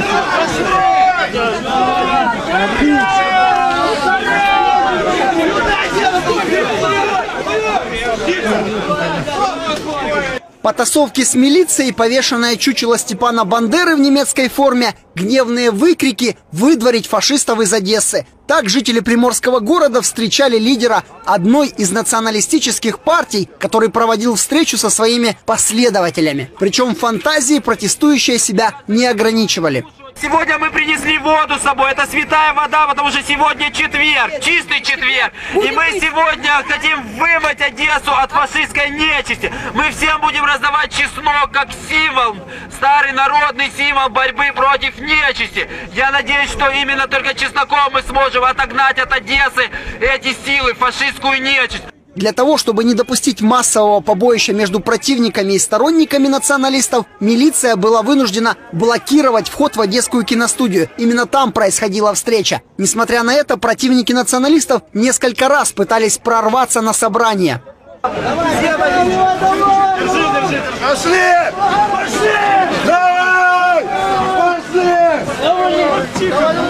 Потасовки с милицией, повешенное чучело Степана Бандеры в немецкой форме, гневные выкрики «выдворить фашистов из Одессы». Так жители приморского города встречали лидера одной из националистических партий, который проводил встречу со своими последователями. Причем фантазии протестующие себя не ограничивали. Сегодня мы принесли воду с собой, это святая вода, потому что сегодня четверг, чистый четверг. И мы сегодня хотим вымыть Одессу от фашистской нечисти. Мы всем будем раздавать чеснок как символ, старый народный символ борьбы против нечисти. Я надеюсь, что именно только чесноком мы сможем отогнать от Одессы эти силы, фашистскую нечисть. Для того, чтобы не допустить массового побоища между противниками и сторонниками националистов, милиция была вынуждена блокировать вход в Одесскую киностудию. Именно там происходила встреча. Несмотря на это, противники националистов несколько раз пытались прорваться на собрание. Пошли! Пошли! Давай! Пошли!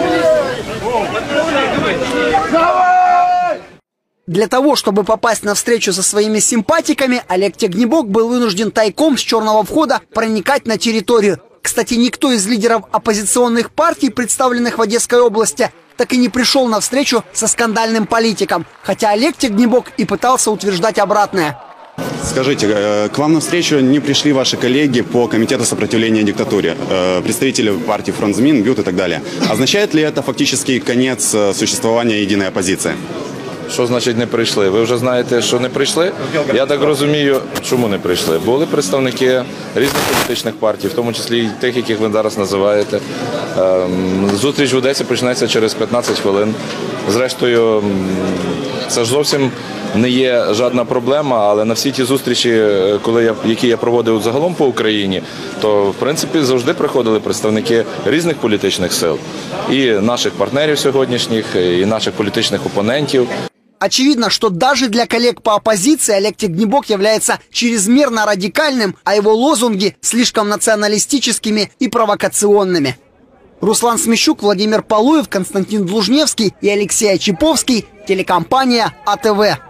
Давай! Для того, чтобы попасть на встречу со своими симпатиками, Олег Тягнебок был вынужден тайком с черного входа проникать на территорию. Кстати, никто из лидеров оппозиционных партий, представленных в Одесской области, так и не пришел на встречу со скандальным политиком, хотя Олег Тягнебок и пытался утверждать обратное. Скажите, к вам на встречу не пришли ваши коллеги по комитету сопротивления диктатуре, представители партии «Фронтзмін», БЮТ и так далее. Означает ли это фактически конец существования единой оппозиции? Що значить не прийшли? Ви вже знаєте, що не прийшли? Я так розумію, чому не прийшли. Були представники різних політичних партій, в тому числі і тих, яких ви зараз називаєте. Зустріч в Одесі почнеться через 15 хвилин. Зрештою, це ж зовсім не є жодна проблема, але на всі ті зустрічі, які я проводив загалом по Україні, то, в принципі, завжди приходили представники різних політичних сил. І наших партнерів сьогоднішніх, і наших політичних опонентів. Очевидно, что даже для коллег по оппозиции Олег Тягнебок является чрезмерно радикальным, а его лозунги слишком националистическими и провокационными. Руслан Смещук, Владимир Полуев, Константин Длужневский и Алексей Очаповский. Телекомпания АТВ.